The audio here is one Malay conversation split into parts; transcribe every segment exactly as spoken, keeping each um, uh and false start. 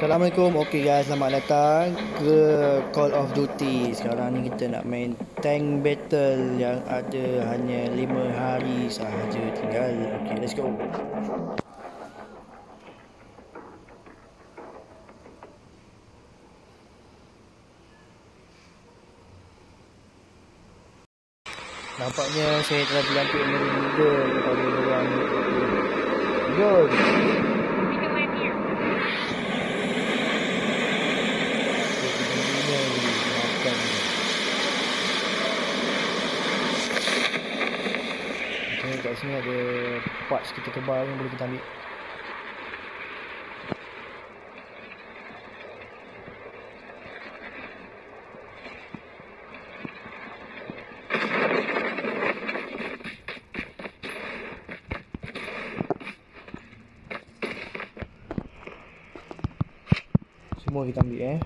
Assalamualaikum. Okey guys, selamat datang ke Call of Duty. Sekarang ni kita nak main tank battle yang ada hanya lima hari sahaja tinggal. Okey, let's go. Nampaknya saya telah dilantik menjadi leader kepada orang ni. Good. Okay, kat sini ada parts kita tebal yang boleh kita ambil. Semua kita ambil eh.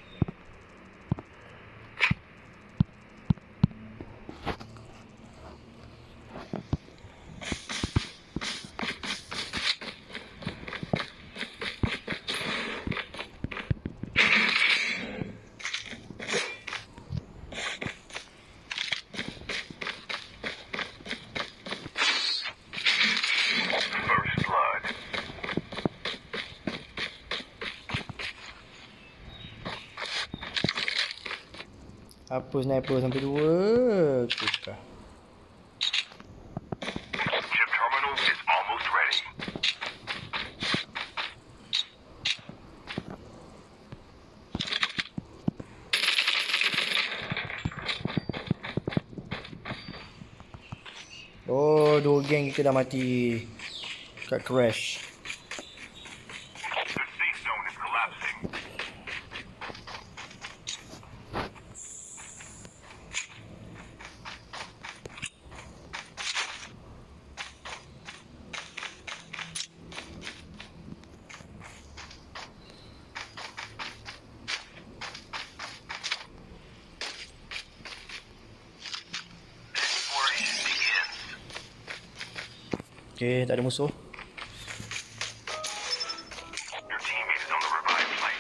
Apa sniper sampai dua? Tukar. Chip terminal is almost ready. Oh, dua geng kita dah mati. Kat crash. The safe zone is collapsing. Exploration begins. Okay, tak ada musuh. Your teammate is on the revived flight.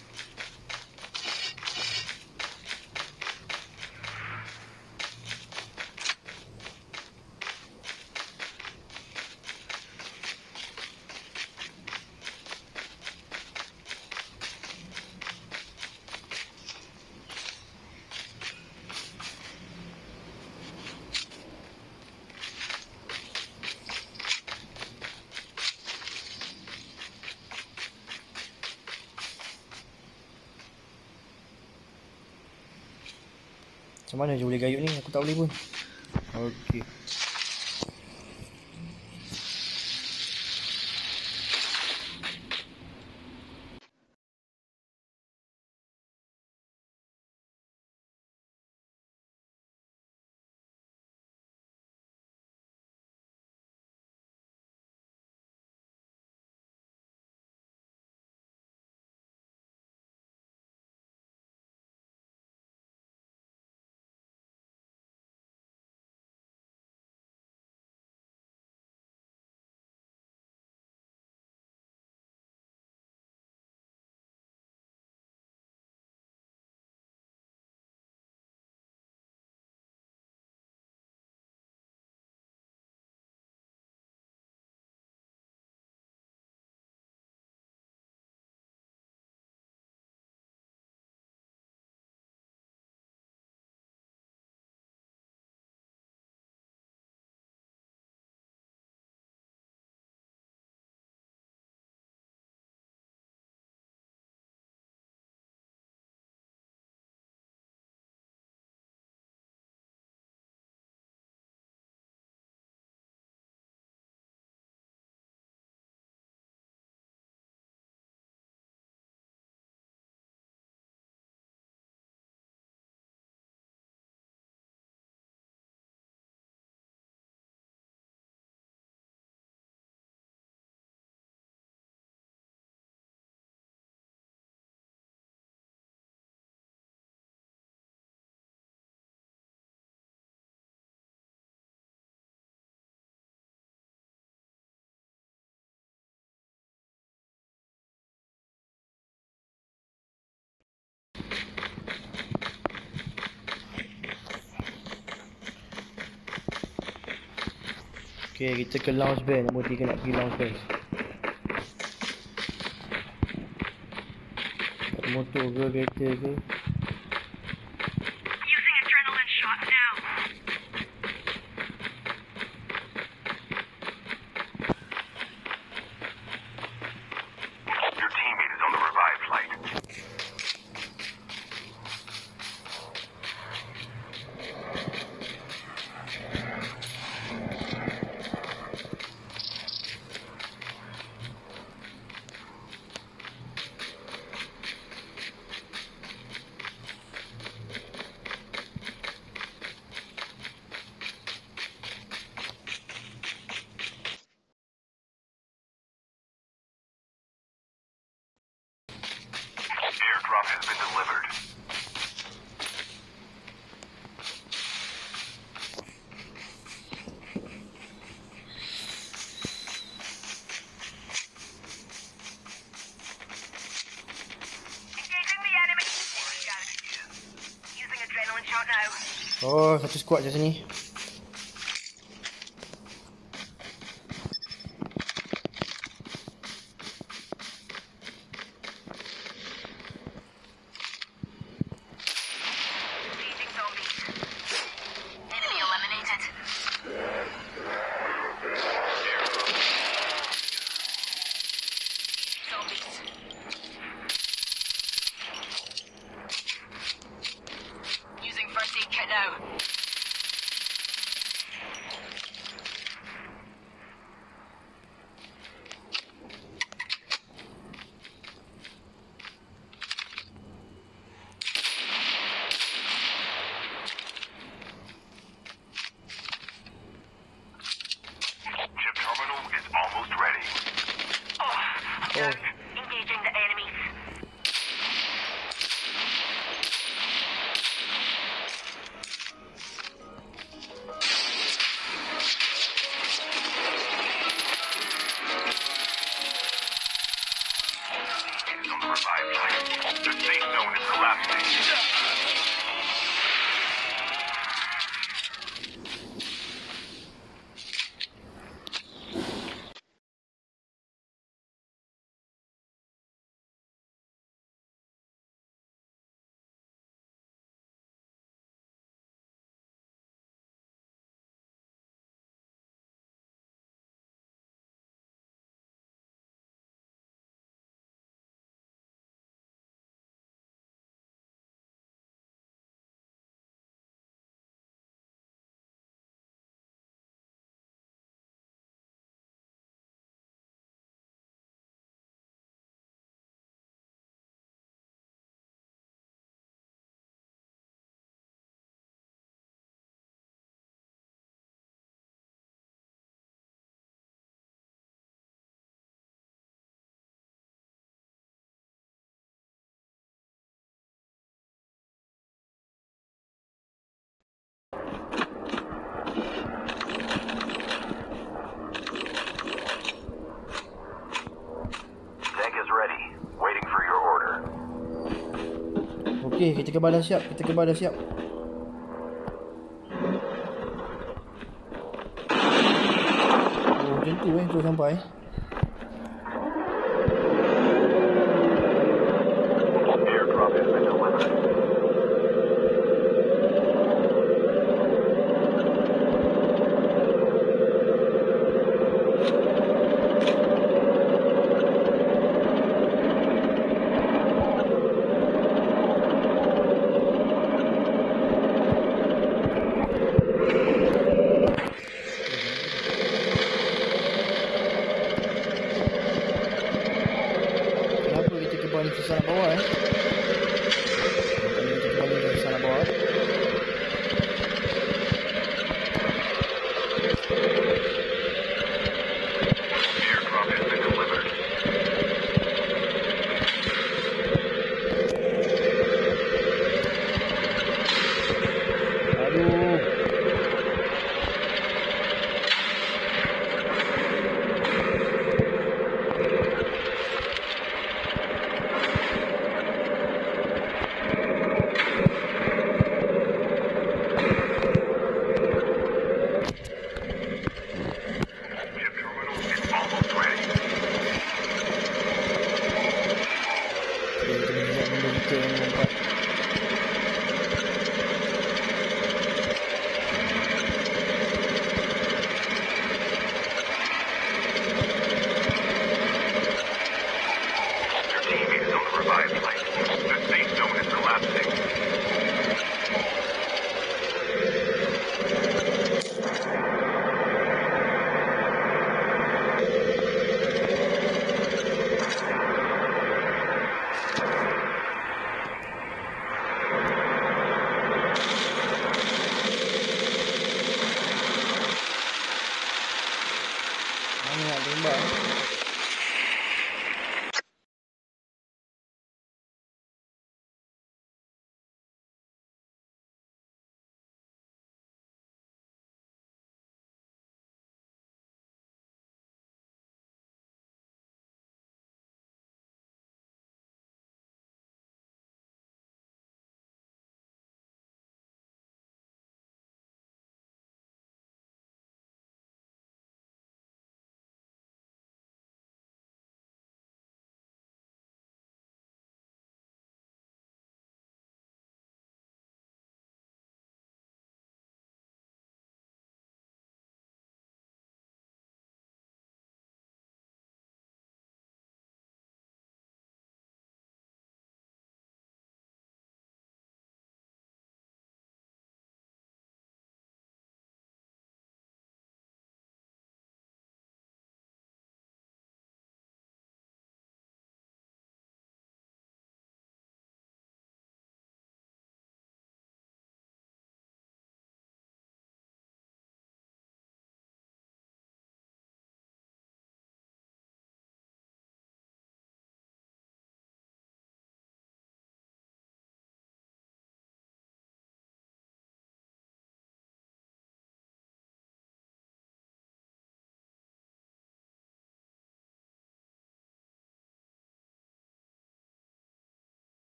Macam mana je boleh gayut ni? Aku tak boleh pun. Okey. Okay, kita ke lounge band. Nombor tiga nak pergi lounge band. Motor ke, kereta ke? Using adrenaline shot now. Your teammate is on the revived flight. Airdrop has been delivered. Engaging the enemy. Got it. Using adrenaline shot now. Oh, satu squad je sini. Leading zombies. Enemy eliminated. Zombies. Using first aid kit now. Chip terminal is almost ready. Oh, Oh. engaging the enemies. Teammate is on the revived flight. The safe zone is collapsing. Tank is ready. Waiting for your order. Okey, kita kebal dah siap. Kita kebal dah siap. Oh, macam tu eh, terus sampai. Airdrop has been delivered. Kenapa kita kebal ni susah nak bawa eh? Kenapa kita kebal ni susah nak bawa? Airdrop has been delivered. Aduh.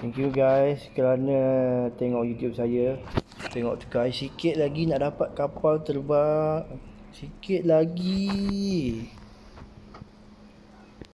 Thank you guys kerana tengok YouTube saya. Tengok try sikit lagi nak dapat kapal terbang. Sikit lagi.